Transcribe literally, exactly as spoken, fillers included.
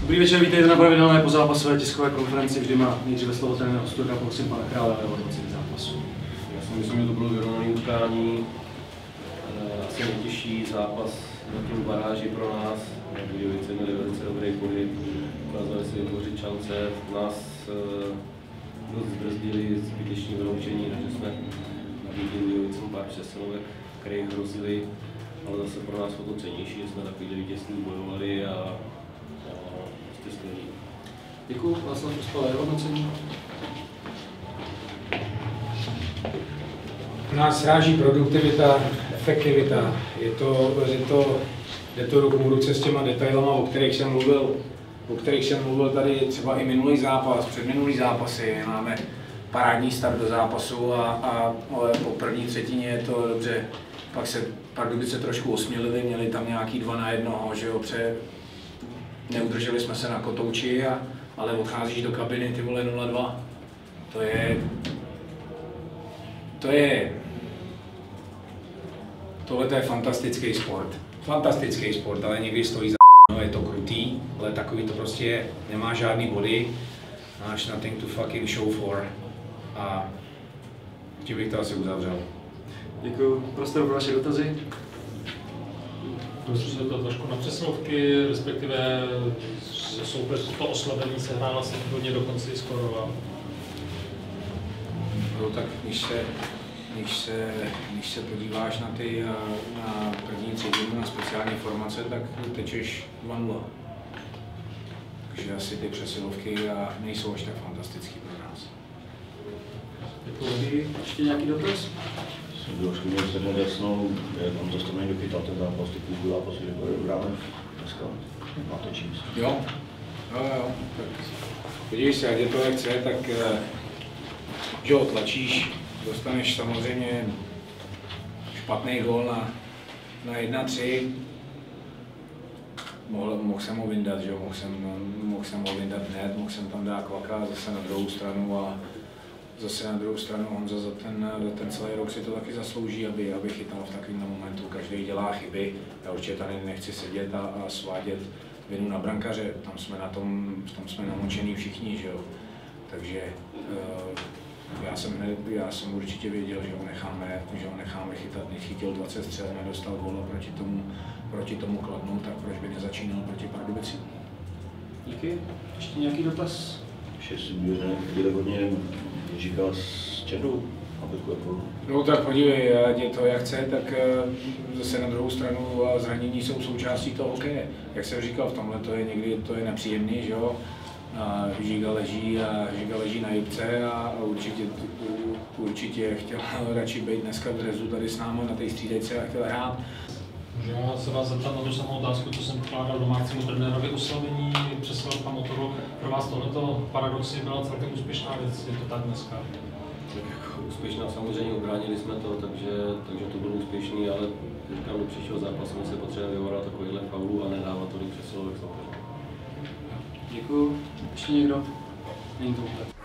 Dobrý večer, vítejte na pravidelné pozápasové tiskové konferenci, vždy má nejdříve slovo trenér Ostruda, prosím pana Krále o hodnocení zápasu. Já si myslím, že to bylo vyrovnané utkání, asi nejtěžší zápas zatím v baráži pro nás. Budějovice měli velice dobrý pohyb, ukázali si vytvořit šance, nás dost zbrzdili zbyteční vyloučení, takže jsme nabídli Budějovicům pár přesilovek, které hrozily, ale zase pro nás bylo to cennější, že jsme takovýhle vítězství bojovali a, a prostě skvělý. Děkuji, Václav Uspal, jeho hodnocení. Nás sráží produktivita, efektivita. Je to, je to, jde to ruku v ruce s těma detailama, o kterých jsem mluvil, o kterých jsem mluvil tady třeba i minulý zápas, předminulý zápasy. Máme parádní start do zápasu a, a po první třetině je to dobře. Pak se pak kdyby se trošku osmělili, měli tam nějaký dva na jednoho, že jo, pře... neudrželi jsme se na kotouči, a, ale odcházíš do kabiny, ty vole nula dva. To je... To je... Tohle je fantastický sport. Fantastický sport, ale někdy stojí za no, je to krutý, ale takový to prostě je. Nemá žádný body, máš nothing to fucking show for. A tím bych to asi uzavřel. Děkuji. Prostor pro vaše dotazy. Můžu se to trošku na přesilovky, respektive soupeř to oslabení se hrála se hodně dokonce i skoroval. No tak když se, když se, když se podíváš na ty na první třetinu, na speciální formace, tak tečeš dva nula. Takže asi ty přesilovky a nejsou až tak fantastický pro nás. Děkuji. Ještě nějaký dotaz? Jsem trošku měl se nedesnou, jak on to stejně dochytal ten zápas, ty půl zápasy, že hráme dneska, natočím se. Jo, jo, jo, tak podívej se, ať je to jak chce, tak že ho tlačíš, dostaneš samozřejmě špatný gól na, na jedna tři. Mohl, mohl jsem ho vyndat, že jo, mohl jsem, mohl jsem ho vyndat hned, mohl jsem tam dát Kvaka zase na druhou stranu a zase na druhou stranu Honza za ten, za ten celý rok si to taky zaslouží, aby, aby chytal v takovém momentu. Každý dělá chyby, já určitě tady nechci sedět a, a svádět vinu na brankaře, tam jsme na tom, tam jsme namočení všichni, že jo. Takže uh, já jsem, já jsem určitě věděl, že ho necháme, že ho necháme chytat, nechytil dvacet střel, nedostal góla proti tomu, proti tomu Kladnu, tak proč by nezačínal proti Pardubicím? Díky. Ještě nějaký dotaz? Ještě si byli hodně říkal s Čedou, aby jako... No tak podívej, ať je to jak chce, tak zase na druhou stranu zranění jsou součástí toho hokeje. Jak jsem říkal, v tomhle to je někdy to je nepříjemný, že jo? A Žiga leží a Žiga leží na jibce a určitě, určitě chtěl radši být dneska v drezu tady s námi na té střídejce a chtěl hrát. Můžu já se vás zeptat na tu samou otázku, co jsem pokládal domácímu trenérovi, oslavení přesilovka motoru. Pro vás tohleto paradoxně byla celkem úspěšná věc, je to tak dneska? Tak jako úspěšná samozřejmě, obránili jsme to, takže, takže to bylo úspěšný, ale říkám, do příštího zápasu se potřebujeme vyvolat takovýhle faulů a nedávat tolik přesilovek soupeře. Děkuji. Ještě někdo? Není to úplně.